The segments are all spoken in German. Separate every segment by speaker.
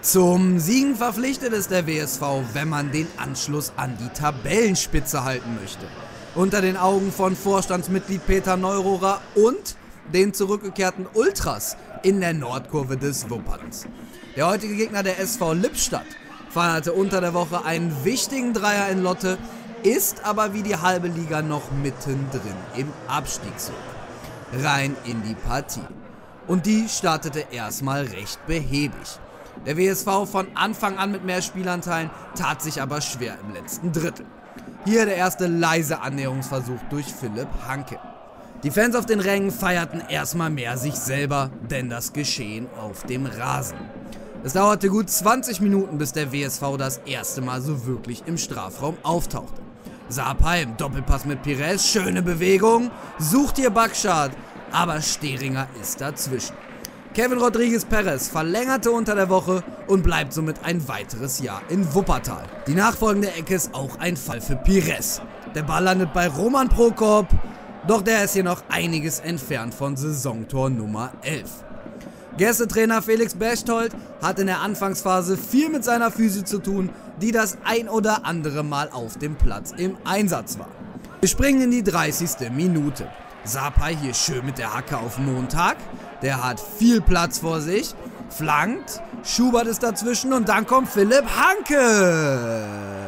Speaker 1: Zum Siegen verpflichtet ist der WSV, wenn man den Anschluss an die Tabellenspitze halten möchte. Unter den Augen von Vorstandsmitglied Peter Neurohrer und den zurückgekehrten Ultras in der Nordkurve des Wuppertals. Der heutige Gegner, der SV Lippstadt, feierte unter der Woche einen wichtigen Dreier in Lotte, ist aber wie die halbe Liga noch mittendrin im Abstiegszug. Rein in die Partie. Und die startete erstmal recht behäbig. Der WSV von Anfang an mit mehr Spielanteilen, tat sich aber schwer im letzten Drittel. Hier der erste leise Annäherungsversuch durch Philipp Hanke. Die Fans auf den Rängen feierten erstmal mehr sich selber, denn das Geschehen auf dem Rasen. Es dauerte gut 20 Minuten, bis der WSV das erste Mal so wirklich im Strafraum auftauchte. Sapai im Doppelpass mit Pires, schöne Bewegung, sucht hier Bakschat, aber Steringer ist dazwischen. Kevin Rodriguez Perez verlängerte unter der Woche und bleibt somit ein weiteres Jahr in Wuppertal. Die nachfolgende Ecke ist auch ein Fall für Pires. Der Ball landet bei Roman Prokop, doch der ist hier noch einiges entfernt von Saisontor Nummer 11. Gästetrainer Felix Bechtold hat in der Anfangsphase viel mit seiner Physik zu tun, die das ein oder andere Mal auf dem Platz im Einsatz war. Wir springen in die 30. Minute. Sapai hier schön mit der Hacke auf Montag. Der hat viel Platz vor sich, flankt, Schubert ist dazwischen und dann kommt Philipp Hanke.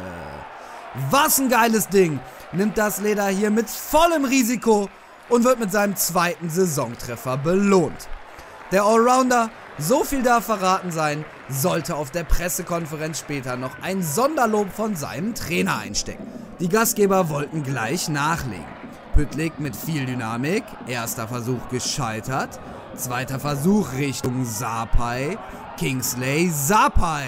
Speaker 1: Was ein geiles Ding, nimmt das Leder hier mit vollem Risiko und wird mit seinem zweiten Saisontreffer belohnt. Der Allrounder, so viel darf verraten sein, sollte auf der Pressekonferenz später noch ein Sonderlob von seinem Trainer einstecken. Die Gastgeber wollten gleich nachlegen. Püttlik mit viel Dynamik, erster Versuch gescheitert, zweiter Versuch Richtung Sapai, Kingsley Sapai.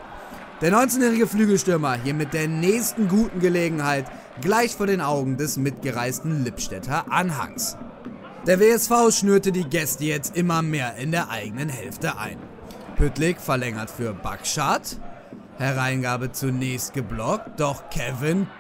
Speaker 1: Der 19-jährige Flügelstürmer hier mit der nächsten guten Gelegenheit gleich vor den Augen des mitgereisten Lippstädter Anhangs. Der WSV schnürte die Gäste jetzt immer mehr in der eigenen Hälfte ein. Püttlik verlängert für Bakschat, Hereingabe zunächst geblockt, doch Kevin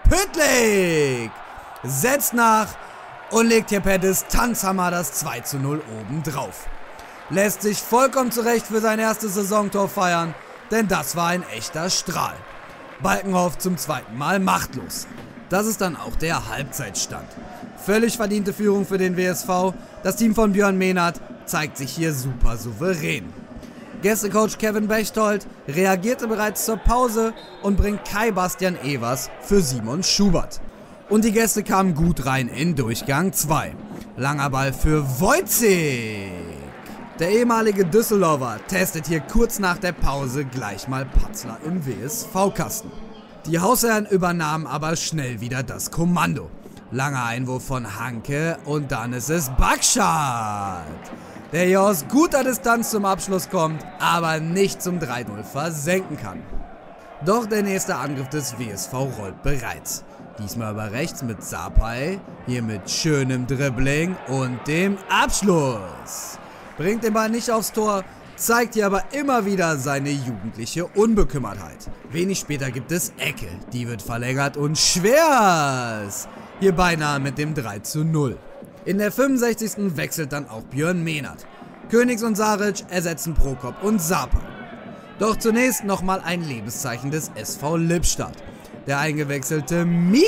Speaker 1: Püttlik setzt nach und legt hier per Distanzhammer das 2:0 oben drauf. Lässt sich vollkommen zurecht für sein erstes Saisontor feiern, denn das war ein echter Strahl. Balkenhoff zum zweiten Mal machtlos. Das ist dann auch der Halbzeitstand. Völlig verdiente Führung für den WSV. Das Team von Björn Mehnert zeigt sich hier super souverän. Gästecoach Kevin Bechtold reagierte bereits zur Pause und bringt Kai Bastian Evers für Simon Schubert. Und die Gäste kamen gut rein in Durchgang 2. Langer Ball für Wojcik. Der ehemalige Düsseldorfer testet hier kurz nach der Pause gleich mal Patzler im WSV-Kasten. Die Hausherren übernahmen aber schnell wieder das Kommando. Langer Einwurf von Hanke und dann ist es Bakschat, der hier aus guter Distanz zum Abschluss kommt, aber nicht zum 3:0 versenken kann. Doch der nächste Angriff des WSV rollt bereits. Diesmal über rechts mit Sapai, hier mit schönem Dribbling und dem Abschluss. Bringt den Ball nicht aufs Tor, zeigt hier aber immer wieder seine jugendliche Unbekümmertheit. Wenig später gibt es Ecke, die wird verlängert und Schwers. Hier beinahe mit dem 3:0. In der 65. wechselt dann auch Björn Mehnert. Königs und Saric ersetzen Prokop und Sapai. Doch zunächst nochmal ein Lebenszeichen des SV Lippstadt. Der eingewechselte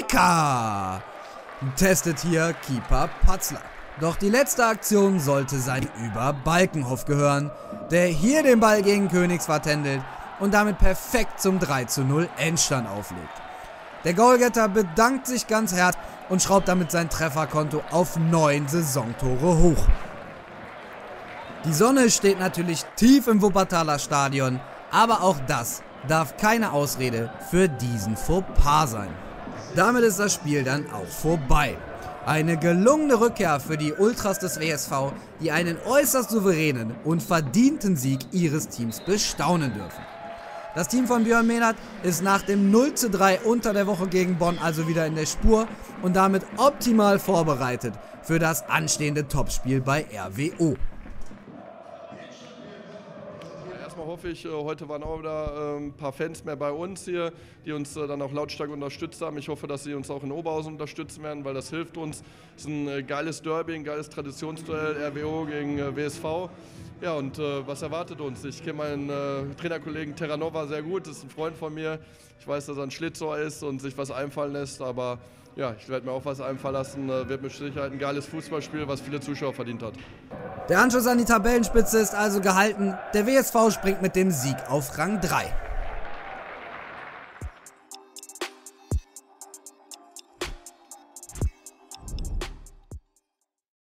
Speaker 1: Mika testet hier Keeper Patzler. Doch die letzte Aktion sollte sein über Balkenhoff gehören, der hier den Ball gegen Königs vertändelt und damit perfekt zum 3:0 Endstand auflegt. Der Goalgetter bedankt sich ganz herzlich und schraubt damit sein Trefferkonto auf 9 Saisontore hoch. Die Sonne steht natürlich tief im Wuppertaler Stadion, aber auch das darf keine Ausrede für diesen Fauxpas sein. Damit ist das Spiel dann auch vorbei. Eine gelungene Rückkehr für die Ultras des WSV, die einen äußerst souveränen und verdienten Sieg ihres Teams bestaunen dürfen. Das Team von Björn Mehnert ist nach dem 0:3 unter der Woche gegen Bonn also wieder in der Spur und damit optimal vorbereitet für das anstehende Topspiel bei RWO.
Speaker 2: Erstmal hoffe ich, heute waren auch wieder ein paar Fans mehr bei uns hier, die uns dann auch lautstark unterstützt haben. Ich hoffe, dass sie uns auch in Oberhausen unterstützen werden, weil das hilft uns. Es ist ein geiles Derby, ein geiles Traditionsduell, RWO gegen WSV. Ja, und was erwartet uns? Ich kenne meinen Trainerkollegen Terranova sehr gut, das ist ein Freund von mir. Ich weiß, dass er ein Schlitzohr ist und sich was einfallen lässt, aber ja, ich werde mir auch was einfallen lassen. Wird mit Sicherheit ein geiles Fußballspiel, was viele Zuschauer verdient hat.
Speaker 1: Der Anschluss an die Tabellenspitze ist also gehalten. Der WSV springt mit dem Sieg auf Rang 3.